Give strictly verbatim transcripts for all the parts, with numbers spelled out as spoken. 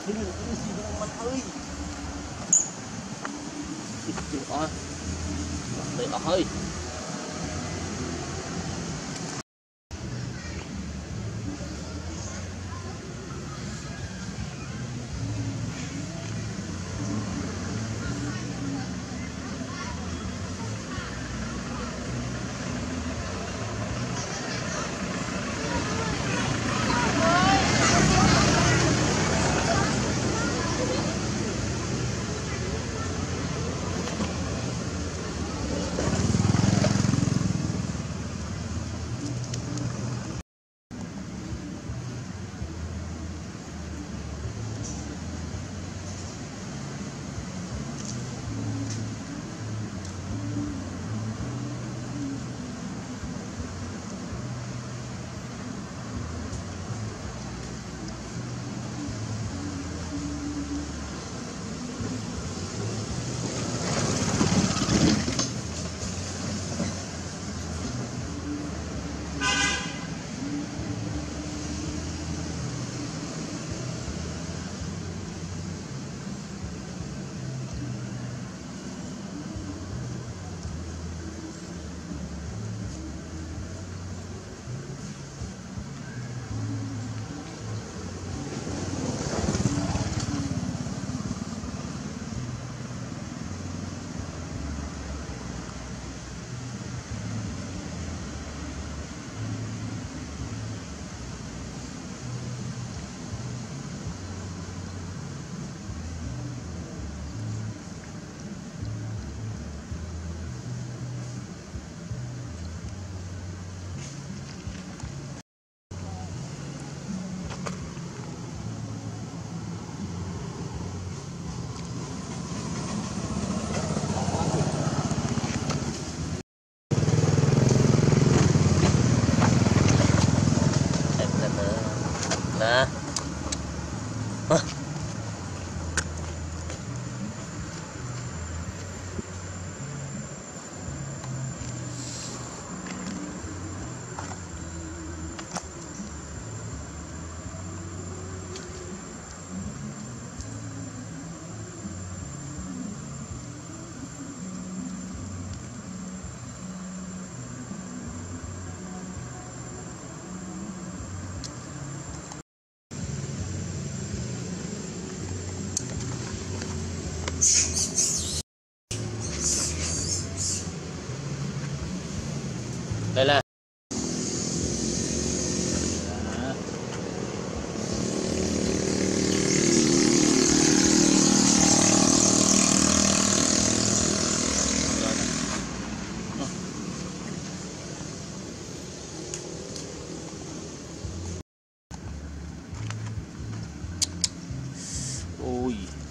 Mình ơi. Ôi. Để ơi. Nè. Đây là ôi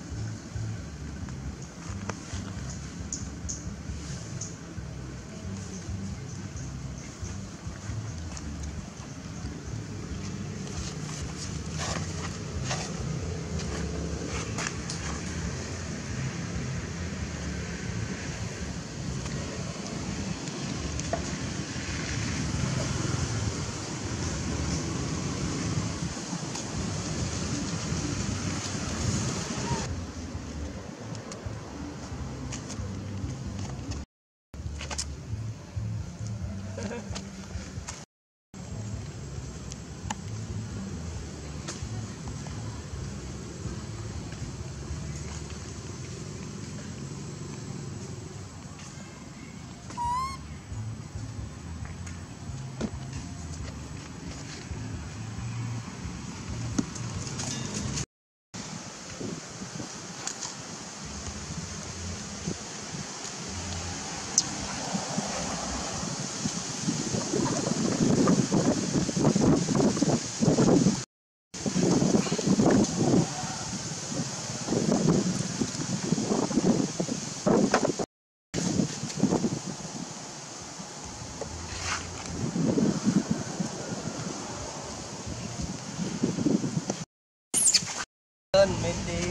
lên mình đi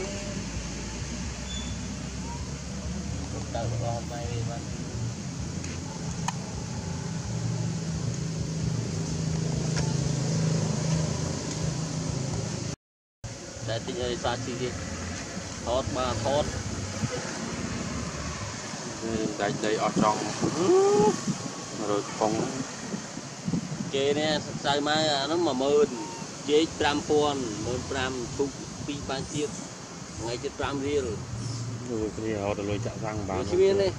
từ hôm nay mình để tính ơi xa chi đi thót ba thót đây đây ở trong rồi phong kê nè sai mai nó mà mơn chế trăm pon mơn trăm thúc pi ban chiết ngày chết trăm riêng rồi cái họ đã lôi chạm răng vào nó này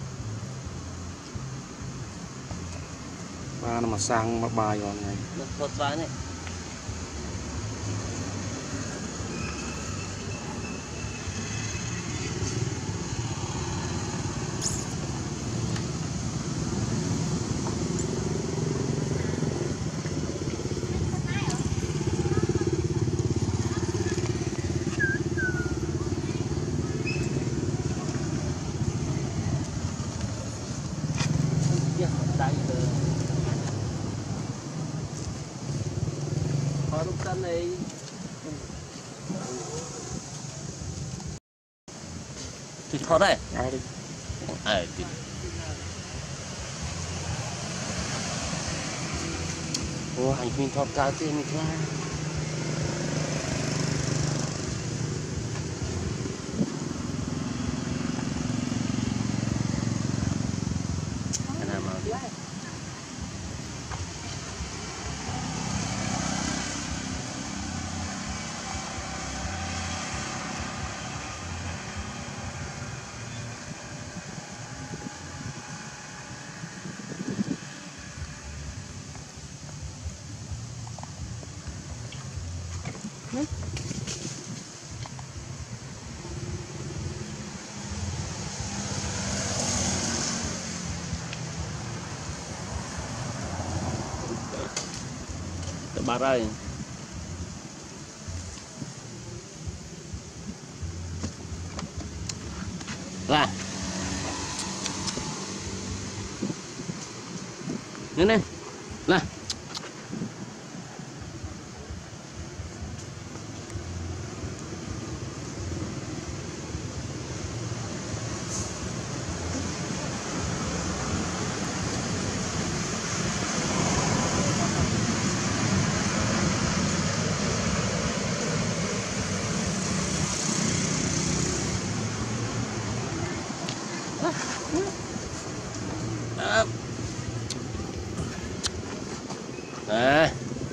ba nó mà sang mà bài vào này nó thoát sai này này thì khó đây ai đi ai thì ô hành pin thọt cao trên mình ra cái nào mà bà ơi là nè nè là à.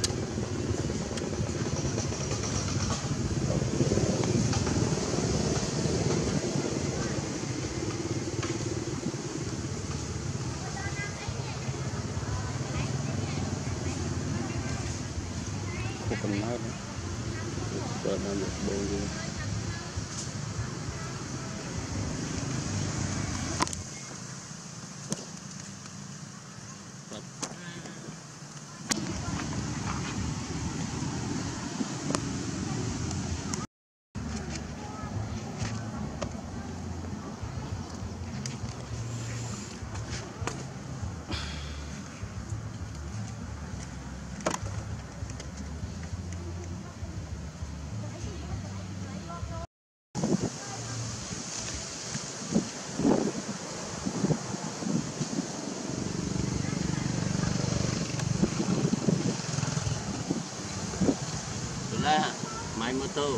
Không nói nữa cho nó một bộ gì là máy mô tô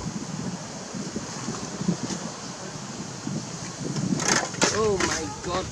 oh my god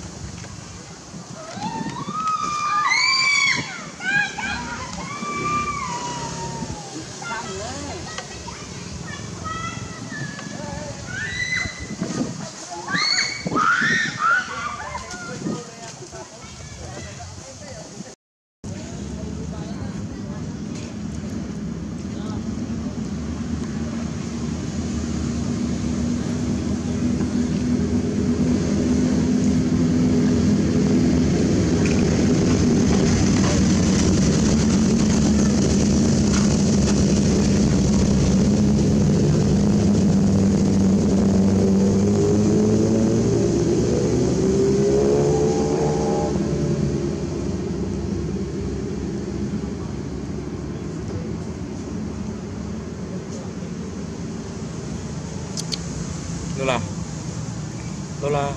LOLA LOLA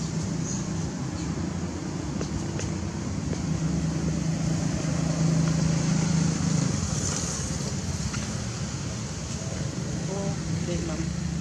đi mầm